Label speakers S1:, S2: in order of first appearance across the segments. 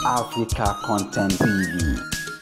S1: Africa Content TV.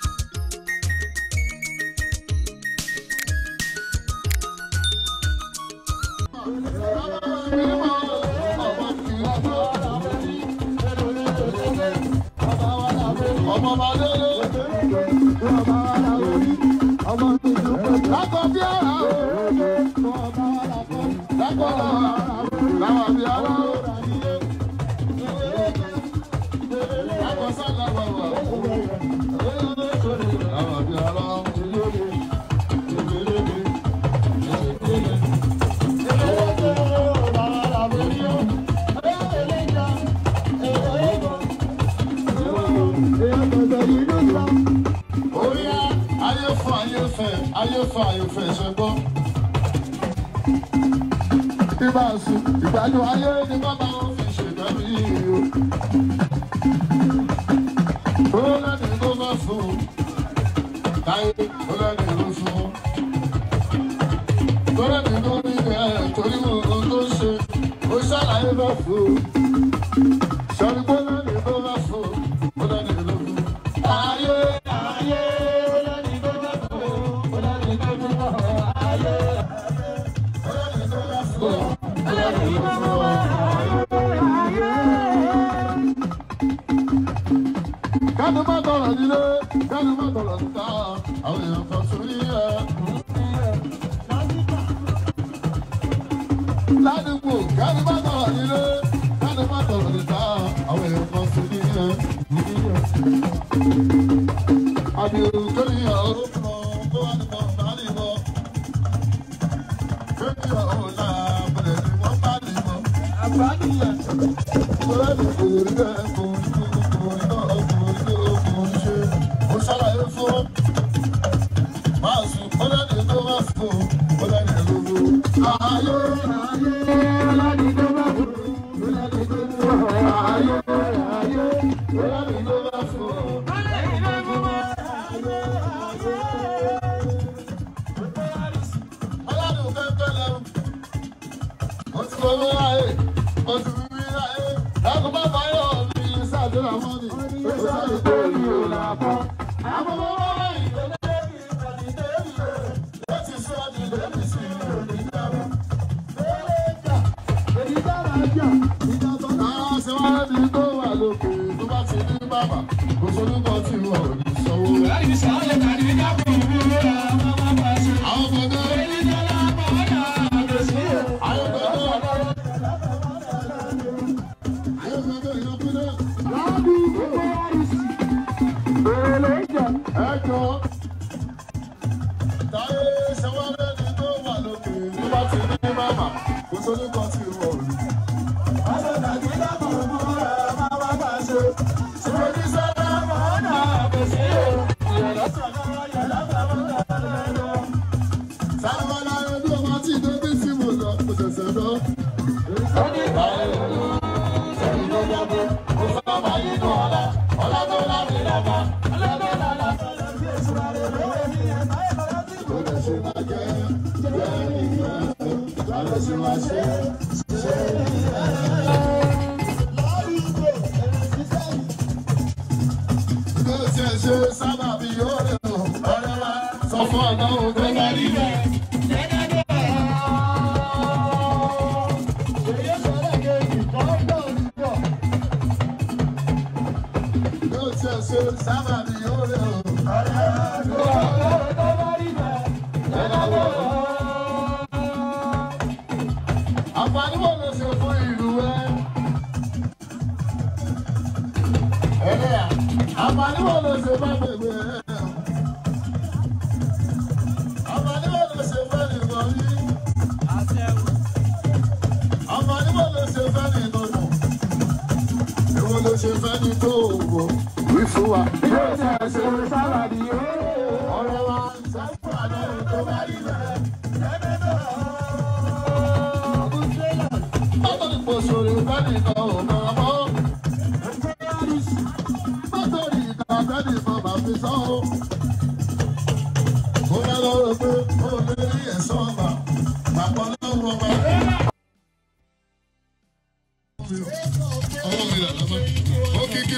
S2: Ayé ṣe gbọ́. Ibà sùn, ìgbádùn ayé ni bàbá wọn fi ṣètọ́jú yìí o. Ó lẹ́ni tó bá fún, táyé ó lẹ́ni ló fún. Tó lẹ́ni tó ní ẹ̀ torí ohun tó ṣe, ó ṣàlàyé bá fún. Sọ̀rí pé lẹ́ni tó bá fún, ó lẹ́ni ló fún. Ayé. Kánú má tọrọ nílé, kánú má tọrọ níta, àwọn èèyàn kan sórí ẹ̀. Ládùúgbò, kánú má tọrọ nílé, kánú má tọrọ níta, àwọn èèyàn kan sórí ẹ̀. Àbíòrò tó ní ìyàwó kan tó wà nípa ọ̀bá nìbọn. Tó ní ìyàwó náà bẹ̀rẹ̀ ní wọ́n bá nìbọn. Àbá nìyẹn. Ìjọba ní òwúrọ̀ rẹ̀ kò ní ọkùnrin náà ó ṣàlàyé fún máa sùn ọlọ́dẹ tó bá fún ọlọ́dẹ lówó. Ayé ọlọ́dẹ tó bá fún ọlọ́dẹ tó bá fún ayé ọlọ́dẹ tó bá fún ọlọ́dẹ tó bá fún. Ọlọ́dẹ kẹ́kẹ́ lẹ́nu ó ti wọ́n wọ́n láyé ó ti fi wí láyé ẹ̀kọ́ bá báyọ̀ mi ṣàdúrà mọ́ni ó ṣàlùkò ní òòlà kan.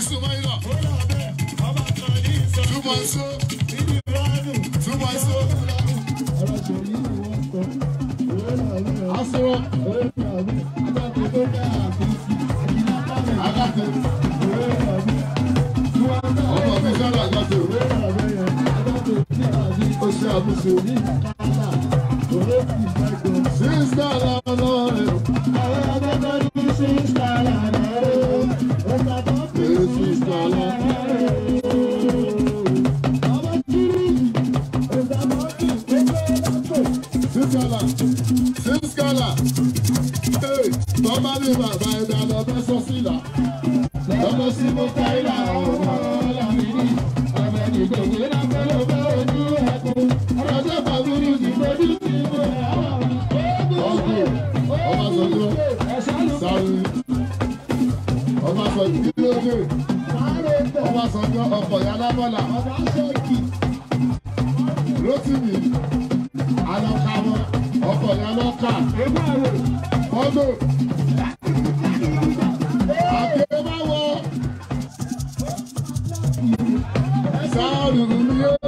S2: Sumaila. 2 months old. 2 months old. Asoro. Agate. Ọmọ mi sọ̀rọ̀ Agate. Ó ṣe àbùsù. Sister Lord. Sister Bàbá mi bàbá ẹ̀dá lọ fẹ́ sọ sílà. Lọ́dọ̀ sí mo ká ìlà ọ̀rọ̀ ọ̀làmìnì. Ọ̀bẹ nìgbòho lápẹ́ ló fẹ́ ojú ẹ̀kún. Ọ̀rọ̀jọ́ bàbúrú ti fojú sí mo rẹ̀ àwọn ọ̀gbìn. Ọbásanjọ́ sáré. Ọbásanjọ́ kílódé. Ọbásanjọ́ ọkọ̀ Yalábọ́lá. Rótìmí alọ́kàwọ́ ọkọ̀ Yalọ́kà. Fọ́dọ̀. Àkèébáwọ̀ sáàrùrù ni ó.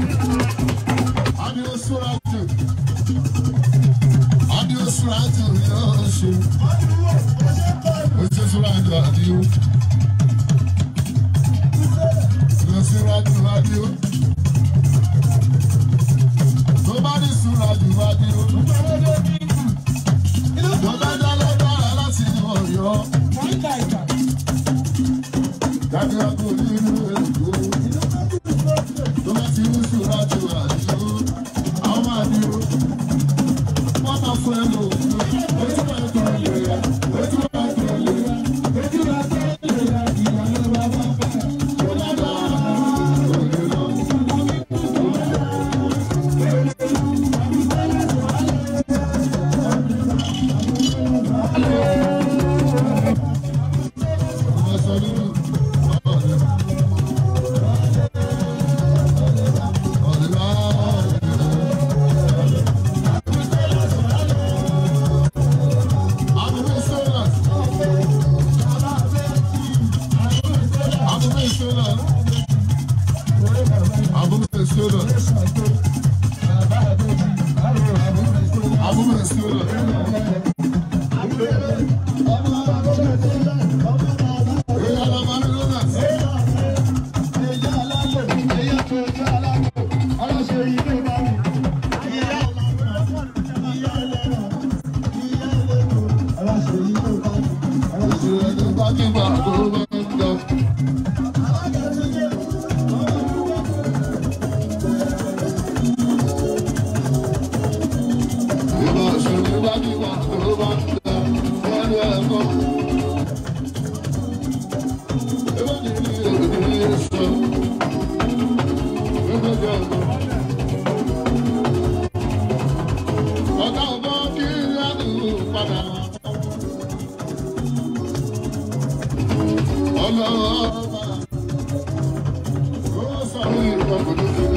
S2: Adios, oṣù. Oṣù Súrájù Àdìó. Súrájù Àdìó. Tó bá ní Súrájù Àdìó. Tó bá dá lọ́dọ̀ láti Ọ̀yọ́. Dájú àgbo nínú èkó. Tó bá ti ní Súrájù Àdìó. Àwọn máa ní o. Wọ́n máa fún ẹ lò. Ojú máa tó lè yá. Ojú máa tó lè yá. Ojú máa tó lè yá. Ìyàlẹ́ wa bá bá. Ó lágbá. Òye lọ. Ọmọ sọ nínú. Ọlọ́ọ̀bà ó sọ ní ìkọ̀kọ̀ tó